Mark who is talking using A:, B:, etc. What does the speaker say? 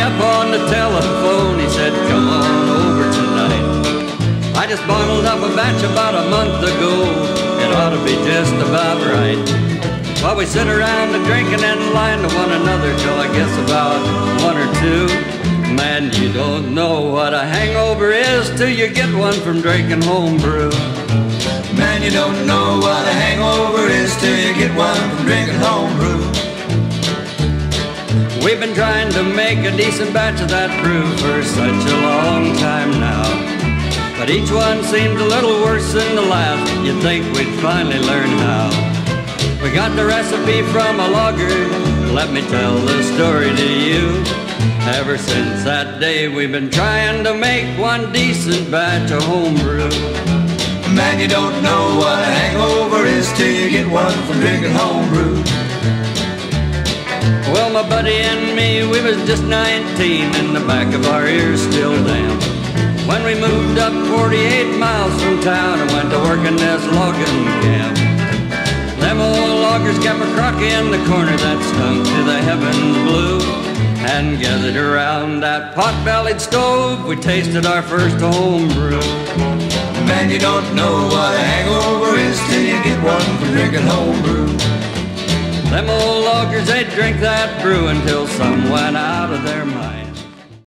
A: up on the telephone. He said, come on over tonight. I just bottled up a batch about a month ago. It ought to be just about right. While we sit around a drinking and lying to one another till I guess about 1 or 2. Man, you don't know what a hangover is till you get one from drinking homebrew.
B: Man, you don't know what a hangover is till you get one from drinking homebrew.
A: We've been trying to make a decent batch of that brew for such a long time now, but each one seemed a little worse than the last. You'd think we'd finally learn how. We got the recipe from a logger. Let me tell the story to you. Ever since that day we've been trying to make one decent batch of homebrew.
B: Man, you don't know what a hangover is till you get one from drinking homebrew.
A: Well, my buddy and me, we was just 19 and the back of our ears still damp when we moved up 48 miles from town and went to work in this logging camp. Them old loggers kept a crocky in the corner that stunk to the heavens blue, and gathered around that pot-bellied stove we tasted our first homebrew.
B: Man, you don't know what a hangover is till you get one from drinking homebrew.
A: Them old loggers, they'd drink that brew until some went out of their mind.